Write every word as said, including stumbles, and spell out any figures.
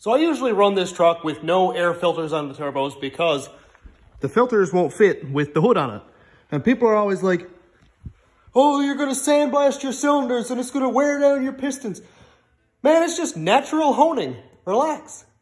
So I usually run this truck with no air filters on the turbos because the filters won't fit with the hood on it. And people are always like, oh, you're going to sandblast your cylinders and it's going to wear down your pistons. Man, it's just natural honing. Relax.